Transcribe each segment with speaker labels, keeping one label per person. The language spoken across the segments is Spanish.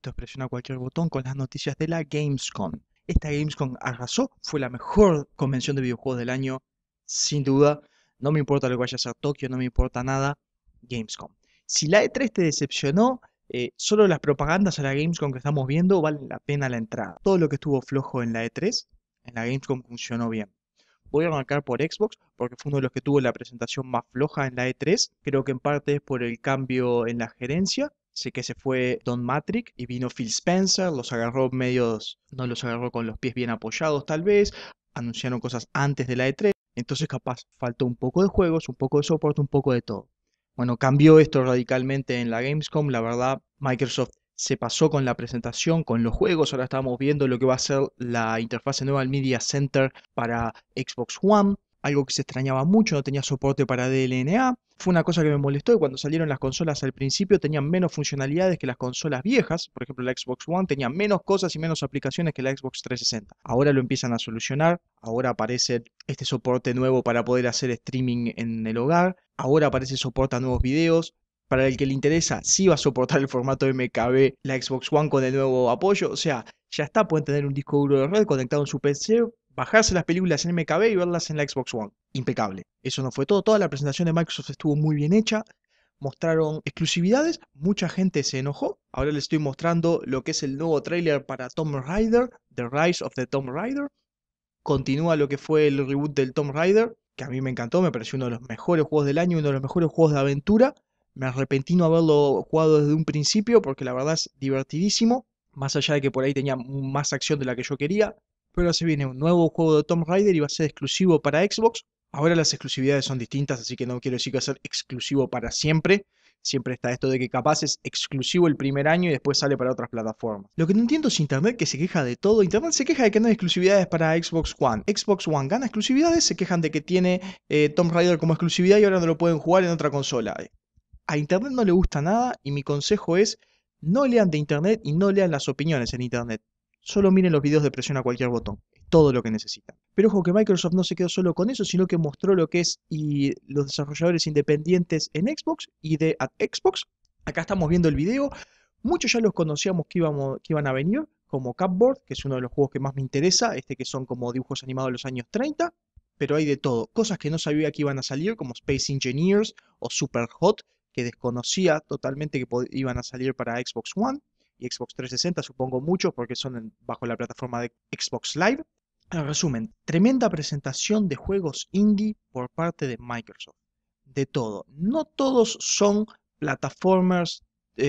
Speaker 1: Esto es Presiona Cualquier Botón con las noticias de la Gamescom. Esta Gamescom arrasó, fue la mejor convención de videojuegos del año, sin duda. No me importa lo que vaya a ser Tokio, no me importa nada. Gamescom. Si la E3 te decepcionó, solo las propagandas a la Gamescom que estamos viendo valen la pena la entrada. Todo lo que estuvo flojo en la E3, en la Gamescom funcionó bien. Voy a arrancar por Xbox porque fue uno de los que tuvo la presentación más floja en la E3. Creo que en parte es por el cambio en la gerencia. Sé que se fue Don Matrick y vino Phil Spencer, los agarró medios, no los agarró con los pies bien apoyados tal vez, anunciaron cosas antes de la E3, entonces capaz faltó un poco de juegos, un poco de soporte, un poco de todo. Bueno, cambió esto radicalmente en la Gamescom, la verdad, Microsoft se pasó con la presentación, con los juegos, ahora estamos viendo lo que va a ser la interfaz nueva al Media Center para Xbox One, algo que se extrañaba mucho, no tenía soporte para DLNA. Fue una cosa que me molestó y cuando salieron las consolas al principio tenían menos funcionalidades que las consolas viejas. Por ejemplo, la Xbox One tenía menos cosas y menos aplicaciones que la Xbox 360. Ahora lo empiezan a solucionar, ahora aparece este soporte nuevo para poder hacer streaming en el hogar, ahora aparece soporte a nuevos videos. Para el que le interesa, sí va a soportar el formato MKB la Xbox One con el nuevo apoyo. O sea, ya está, pueden tener un disco duro de red conectado en su PC, bajarse las películas en MKB y verlas en la Xbox One. Impecable. Eso no fue todo. Toda la presentación de Microsoft estuvo muy bien hecha. Mostraron exclusividades. Mucha gente se enojó. Ahora les estoy mostrando lo que es el nuevo tráiler para Tomb Raider, The Rise of the Tomb Raider. Continúa lo que fue el reboot del Tomb Raider, que a mí me encantó, me pareció uno de los mejores juegos del año, uno de los mejores juegos de aventura. Me arrepentí no haberlo jugado desde un principio porque la verdad es divertidísimo, más allá de que por ahí tenía más acción de la que yo quería. Pero se viene un nuevo juego de Tomb Raider y va a ser exclusivo para Xbox. Ahora las exclusividades son distintas, así que no quiero decir que va a ser exclusivo para siempre. Siempre está esto de que capaz es exclusivo el primer año y después sale para otras plataformas. Lo que no entiendo es Internet, que se queja de todo. Internet se queja de que no hay exclusividades para Xbox One. Xbox One gana exclusividades, se quejan de que tiene Tomb Raider como exclusividad y ahora no lo pueden jugar en otra consola. A Internet no le gusta nada y mi consejo es no lean de Internet y no lean las opiniones en Internet. Solo miren los videos de Presiona Cualquier Botón. Es todo lo que necesitan. Pero ojo que Microsoft no se quedó solo con eso, sino que mostró lo que es y los desarrolladores independientes en Xbox y de Xbox. Acá estamos viendo el video. Muchos ya los conocíamos que iban a venir, como Cupboard, que es uno de los juegos que más me interesa, que son como dibujos animados de los años 30. Pero hay de todo. Cosas que no sabía que iban a salir, como Space Engineers o Super Hot, que desconocía totalmente que iban a salir para Xbox One y Xbox 360, supongo muchos porque son bajo la plataforma de Xbox Live. En resumen, tremenda presentación de juegos indie por parte de Microsoft. De todo. No todos son plataformers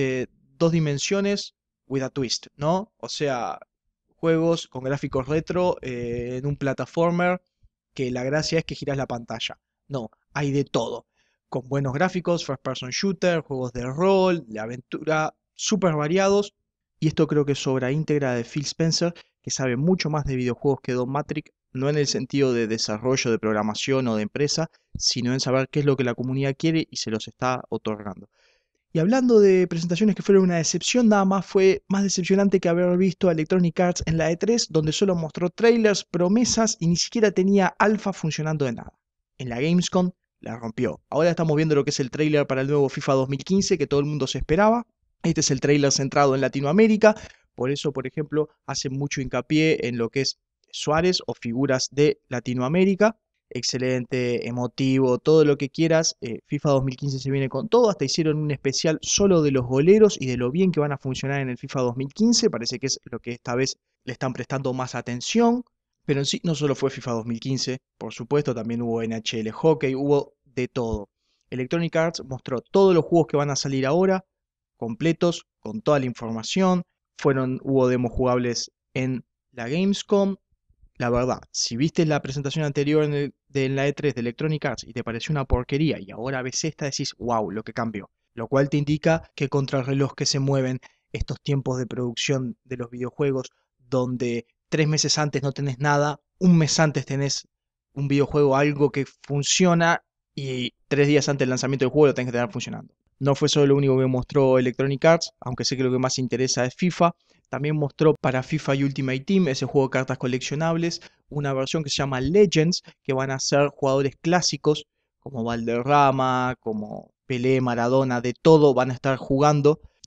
Speaker 1: dos dimensiones with a twist, ¿no? O sea, juegos con gráficos retro en un plataformer que la gracia es que giras la pantalla. No, hay de todo. Con buenos gráficos, first person shooter, juegos de rol, de aventura, súper variados. Y esto creo que es obra íntegra de Phil Spencer, que sabe mucho más de videojuegos que Don Matrick, no en el sentido de desarrollo, de programación o de empresa, sino en saber qué es lo que la comunidad quiere y se los está otorgando. Y hablando de presentaciones que fueron una decepción, nada más fue más decepcionante que haber visto a Electronic Arts en la E3, donde solo mostró trailers, promesas y ni siquiera tenía alfa funcionando de nada. En la Gamescom la rompió. Ahora estamos viendo lo que es el trailer para el nuevo FIFA 2015 que todo el mundo se esperaba. Este es el trailer centrado en Latinoamérica, por eso, por ejemplo, hace mucho hincapié en lo que es Suárez o figuras de Latinoamérica. Excelente, emotivo, todo lo que quieras. FIFA 2015 se viene con todo. Hasta hicieron un especial solo de los goleros y de lo bien que van a funcionar en el FIFA 2015. Parece que es lo que esta vez le están prestando más atención. Pero en sí no solo fue FIFA 2015, por supuesto, también hubo NHL Hockey, hubo de todo. Electronic Arts mostró todos los juegos que van a salir ahora, completos, con toda la información. Hubo demos jugables en la Gamescom. La verdad, si viste la presentación anterior en la E3 de Electronic Arts y te pareció una porquería y ahora ves esta, decís, wow, lo que cambió. Lo cual te indica que contrarreloj que se mueven estos tiempos de producción de los videojuegos, donde 3 meses antes no tenés nada, un mes antes tenés un videojuego, algo que funciona y 3 días antes del lanzamiento del juego lo tenés que tener funcionando. No fue solo lo único que mostró Electronic Arts, aunque sé que lo que más interesa es FIFA. También mostró para FIFA Ultimate Team, ese juego de cartas coleccionables, una versión que se llama Legends, que van a ser jugadores clásicos como Valderrama, como Pelé, Maradona, de todo van a estar jugando.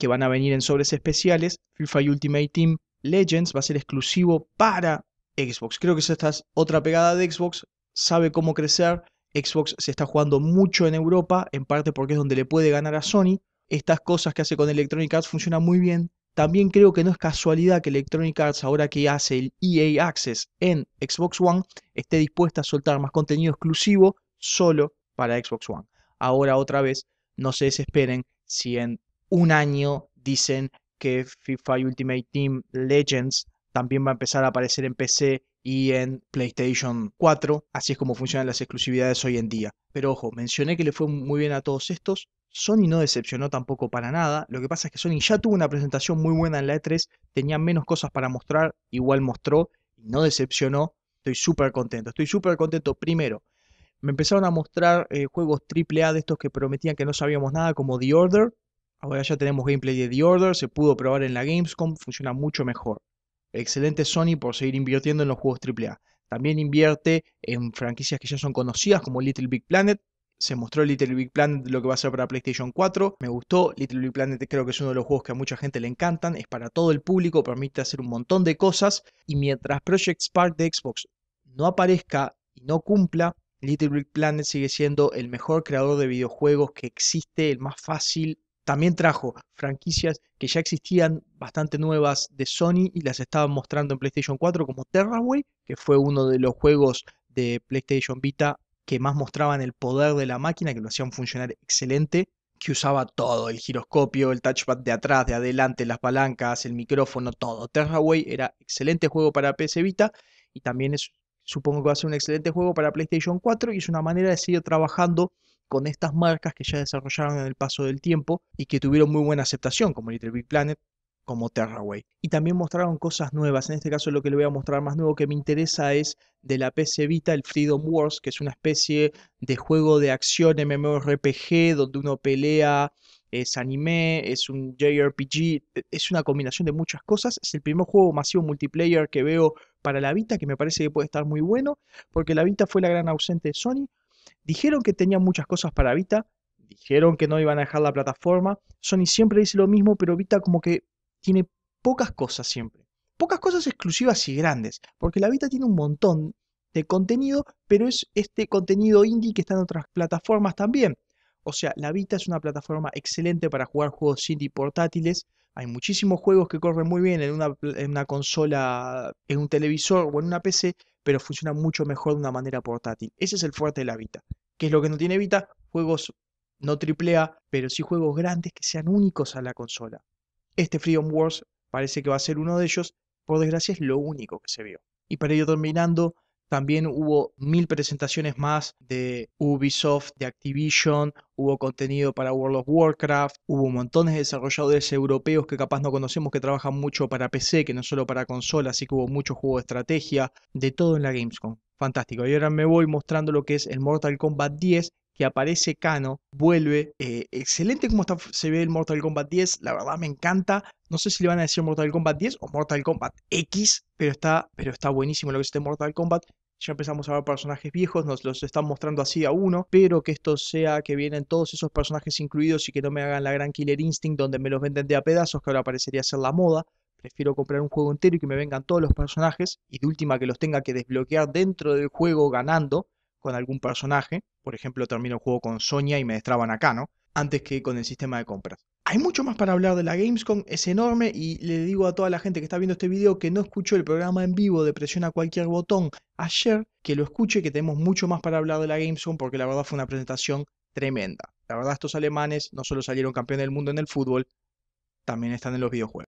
Speaker 1: que van a venir en sobres especiales. FIFA Ultimate Team Legends va a ser exclusivo para Xbox. Creo que esta es otra pegada de Xbox. Sabe cómo crecer. Xbox se está jugando mucho en Europa, en parte porque es donde le puede ganar a Sony. Estas cosas que hace con Electronic Arts funcionan muy bien. También creo que no es casualidad que Electronic Arts, ahora que hace el EA Access en Xbox One, esté dispuesta a soltar más contenido exclusivo solo para Xbox One. Ahora otra vez, no se desesperen si en un año dicen que FIFA Ultimate Team Legends también va a empezar a aparecer en PC y en PlayStation 4. Así es como funcionan las exclusividades hoy en día. Pero ojo, mencioné que le fue muy bien a todos estos. Sony no decepcionó tampoco para nada. Lo que pasa es que Sony ya tuvo una presentación muy buena en la E3. Tenía menos cosas para mostrar. Igual mostró y no decepcionó. Estoy súper contento. Estoy súper contento. Primero, me empezaron a mostrar juegos AAA de estos que prometían que no sabíamos nada, como The Order. Ahora ya tenemos gameplay de The Order. Se pudo probar en la Gamescom. Funciona mucho mejor. Excelente Sony por seguir invirtiendo en los juegos AAA. También invierte en franquicias que ya son conocidas como Little Big Planet. Se mostró Little Big Planet lo que va a ser para PlayStation 4. Me gustó. Little Big Planet creo que es uno de los juegos que a mucha gente le encantan. Es para todo el público, permite hacer un montón de cosas. Y mientras Project Spark de Xbox no aparezca y no cumpla, Little Big Planet sigue siendo el mejor creador de videojuegos que existe, el más fácil. También trajo franquicias que ya existían bastante nuevas de Sony y las estaban mostrando en PlayStation 4 como Terraway, que fue uno de los juegos de PlayStation Vita que más mostraban el poder de la máquina, que lo hacían funcionar excelente, que usaba todo, el giroscopio, el touchpad de atrás, de adelante, las palancas, el micrófono, todo. Terraway era excelente juego para PS Vita y también supongo que va a ser un excelente juego para PlayStation 4 y es una manera de seguir trabajando con estas marcas que ya desarrollaron en el paso del tiempo y que tuvieron muy buena aceptación, como Little Big Planet, como Terraway. Y también mostraron cosas nuevas. En este caso lo que le voy a mostrar más nuevo que me interesa es de la PC Vita, el Freedom Wars, que es una especie de juego de acción MMORPG donde uno pelea, es anime, es un JRPG, es una combinación de muchas cosas. Es el primer juego masivo multiplayer que veo para la Vita, que me parece que puede estar muy bueno, porque la Vita fue la gran ausente de Sony. Dijeron que tenían muchas cosas para Vita, dijeron que no iban a dejar la plataforma. Sony siempre dice lo mismo, pero Vita como que tiene pocas cosas siempre. Pocas cosas exclusivas y grandes, porque la Vita tiene un montón de contenido, pero es este contenido indie que está en otras plataformas también. O sea, la Vita es una plataforma excelente para jugar juegos indie portátiles. Hay muchísimos juegos que corren muy bien en una consola, en un televisor o en una PC, pero funciona mucho mejor de una manera portátil. Ese es el fuerte de la Vita. ¿Qué es lo que no tiene Vita? Juegos no AAA, pero sí juegos grandes que sean únicos a la consola. Este Freedom Wars parece que va a ser uno de ellos. Por desgracia es lo único que se vio. Y para ir terminando, también hubo 1000 presentaciones más de Ubisoft, de Activision, hubo contenido para World of Warcraft, hubo montones de desarrolladores europeos que capaz no conocemos que trabajan mucho para PC, que no solo para consola, así que hubo mucho juego de estrategia, de todo en la Gamescom. Fantástico. Y ahora me voy mostrando lo que es el Mortal Kombat 10, que aparece Kano, vuelve. Excelente como se ve el Mortal Kombat 10, la verdad me encanta. No sé si le van a decir Mortal Kombat 10 o Mortal Kombat X, pero está buenísimo lo que es este Mortal Kombat. Ya empezamos a ver personajes viejos, nos los están mostrando así a uno, pero que esto sea que vienen todos esos personajes incluidos y que no me hagan la gran Killer Instinct donde me los venden de a pedazos, que ahora parecería ser la moda. Prefiero comprar un juego entero y que me vengan todos los personajes y de última que los tenga que desbloquear dentro del juego ganando con algún personaje. Por ejemplo, termino el juego con Sonya y me destraban acá, ¿no? Antes que con el sistema de compras. Hay mucho más para hablar de la Gamescom, es enorme y le digo a toda la gente que está viendo este video que no escuchó el programa en vivo de Presiona Cualquier Botón ayer, que lo escuche, que tenemos mucho más para hablar de la Gamescom porque la verdad fue una presentación tremenda. La verdad estos alemanes no solo salieron campeones del mundo en el fútbol, también están en los videojuegos.